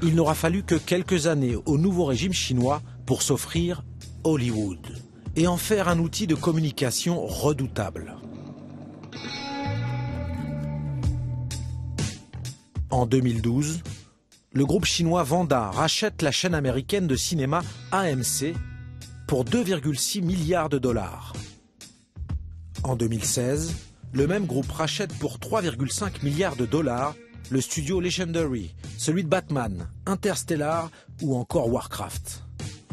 Il n'aura fallu que quelques années au nouveau régime chinois pour s'offrir Hollywood et en faire un outil de communication redoutable. En 2012, le groupe chinois Wanda rachète la chaîne américaine de cinéma AMC pour 2,6 milliards de dollars. En 2016, le même groupe rachète pour 3,5 milliards de dollars le studio Legendary, celui de Batman, Interstellar ou encore Warcraft.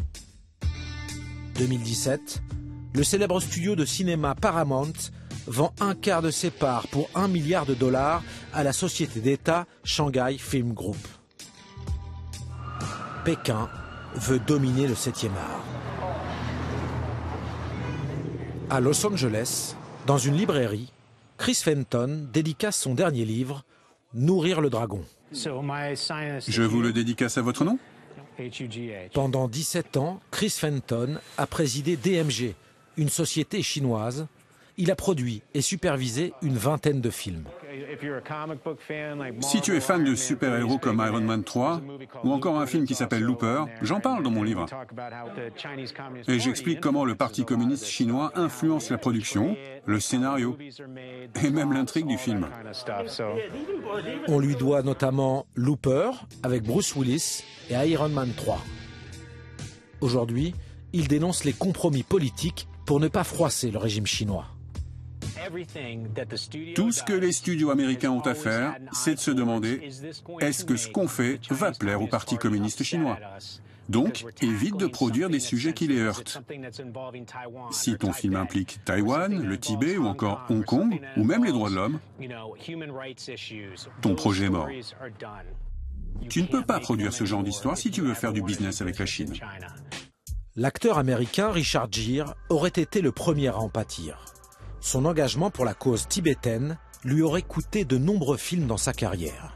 2017, le célèbre studio de cinéma Paramount vend un quart de ses parts pour 1 milliard de dollars à la société d'État Shanghai Film Group. Pékin veut dominer le 7e art. À Los Angeles, dans une librairie, Chris Fenton dédicace son dernier livre, Nourrir le dragon. Je vous le dédicace à votre nom? Pendant 17 ans, Chris Fenton a présidé DMG, une société chinoise. Il a produit et supervisé une vingtaine de films. Si tu es fan de super-héros comme Iron Man 3, ou encore un film qui s'appelle Looper, j'en parle dans mon livre. Et j'explique comment le Parti communiste chinois influence la production, le scénario, et même l'intrigue du film. On lui doit notamment Looper, avec Bruce Willis, et Iron Man 3. Aujourd'hui, il dénonce les compromis politiques pour ne pas froisser le régime chinois. Tout ce que les studios américains ont à faire, c'est de se demander est-ce que ce qu'on fait va plaire au Parti communiste chinois? Donc, évite de produire des sujets qui les heurtent. Si ton film implique Taïwan, le Tibet ou encore Hong Kong, ou même les droits de l'homme, ton projet est mort. Tu ne peux pas produire ce genre d'histoire si tu veux faire du business avec la Chine. L'acteur américain Richard Gere aurait été le premier à en pâtir. Son engagement pour la cause tibétaine lui aurait coûté de nombreux films dans sa carrière.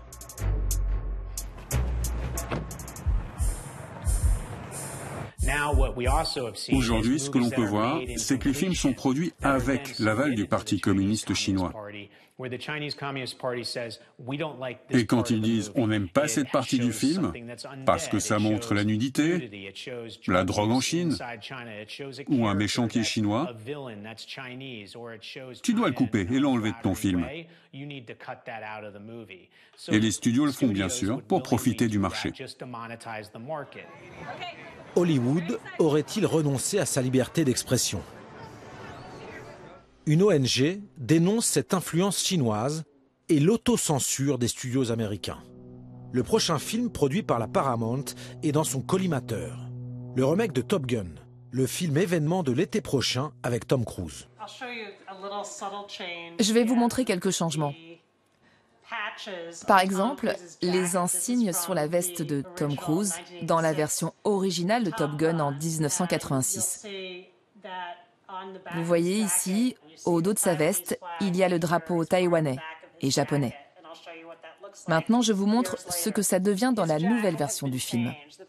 Aujourd'hui, ce que l'on peut voir, c'est que les films sont produits avec l'aval du Parti communiste chinois. Et quand ils disent « on n'aime pas cette partie du film parce que ça montre la nudité, la drogue en Chine ou un méchant qui est chinois », tu dois le couper et l'enlever de ton film. Et les studios le font bien sûr pour profiter du marché. Hollywood aurait-il renoncé à sa liberté d'expression? Une ONG dénonce cette influence chinoise et l'autocensure des studios américains. Le prochain film produit par la Paramount est dans son collimateur. Le remake de Top Gun, le film événement de l'été prochain avec Tom Cruise. Je vais vous montrer quelques changements. Par exemple, les insignes sur la veste de Tom Cruise dans la version originale de Top Gun en 1986. Vous voyez ici, au dos de sa veste, il y a le drapeau taïwanais et japonais. Maintenant, je vous montre ce que ça devient dans la nouvelle version du film.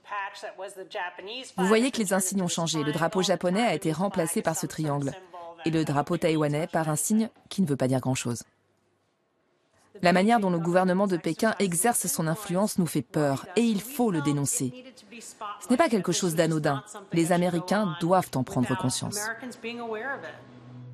Vous voyez que les insignes ont changé. Le drapeau japonais a été remplacé par ce triangle et le drapeau taïwanais par un signe qui ne veut pas dire grand-chose. La manière dont le gouvernement de Pékin exerce son influence nous fait peur et il faut le dénoncer. Ce n'est pas quelque chose d'anodin. Les Américains doivent en prendre conscience.